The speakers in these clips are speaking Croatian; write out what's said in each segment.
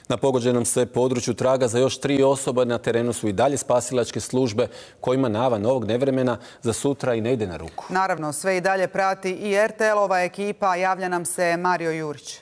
Na pogođenom se području traga za još 3 osobe. Na terenu su i dalje spasilačke službe kojima najava novog nevremena za sutra i ne ide na ruku. Naravno, sve i dalje prati i RTL-ova ekipa. Javlja nam se Mario Jurić.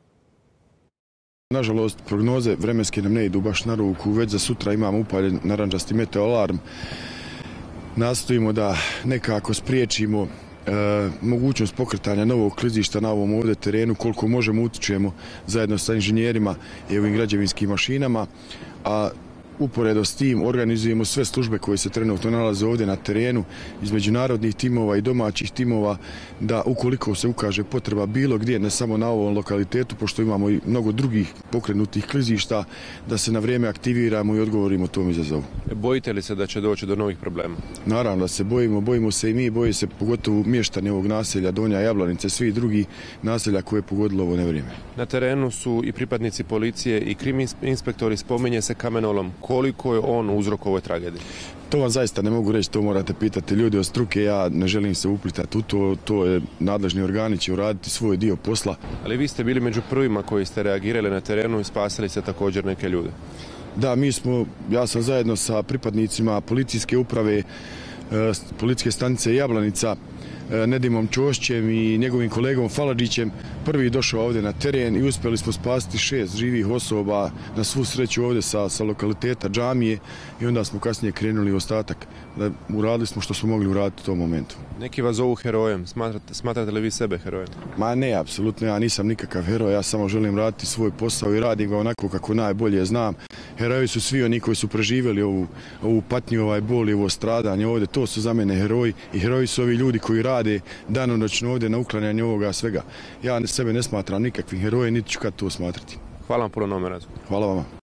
Nažalost, prognoze vremenske nam ne idu baš na ruku. Već za sutra imamo upaljen narančasti meteoalarm. Nastojimo da nekako spriječimo mogućnost pokretanja novog klizišta na ovom ovdje terenu, koliko možemo utičemo zajedno sa inženjerima i ovim građevinskim mašinama, a uporedo s tim organizujemo sve službe koje se trenutno nalaze ovdje na terenu iz međunarodnih timova i domaćih timova, da ukoliko se ukaže potreba bilo gdje, ne samo na ovom lokalitetu, pošto imamo i mnogo drugih pokrenutih klizišta, da se na vrijeme aktiviramo i odgovorimo tom izazovu. Bojite li se da će doći do novih problema? Naravno da se bojimo se i mi, boji se pogotovo mještani ovog naselja, Donja Jablanice, svi drugi naselja koje je pogodilo ovo nevrijeme. Na terenu su i pripadnici policije i krim inspektori, spominje se kamenolom. Koliko je on uzrok ovoj tragediji? To vam zaista ne mogu reći, to morate pitati ljudi od struke, ja ne želim se uplitati u to, to je nadležni organi će uraditi svoj dio posla. Ali vi ste bili među prvima koji ste reagirali na terenu i spasili ste također neke ljude. Da, ja sam zajedno sa pripadnicima policijske uprave, policijske stanice Jablanica, Nedimom Ćošćem i njegovim kolegom Faladžićem prvi došao ovdje na teren i uspjeli smo spasiti 6 živih osoba, na svu sreću ovdje sa lokaliteta džamije, i onda smo kasnije krenuli u ostatak. Uradili smo što smo mogli uraditi u tom momentu. Neki vas zovu herojem. Smatrate li vi sebe herojem? Ma ne, apsolutno, ja nisam nikakav heroj, ja samo želim raditi svoj posao i radim ga onako kako najbolje znam. Heroji su svi oni koji su preživjeli ovu patnju, ovaj bol i ovo stradanje ovdje, to su za mene heroji, i heroji su ovi ljudi koji rade danonoćno ovdje na uklanjanju ovoga svega. Ja sebe ne smatram nikakvim herojem, niti ću kad to smatrati. Hvala vam puno na ovom razgovoru. Hvala vama.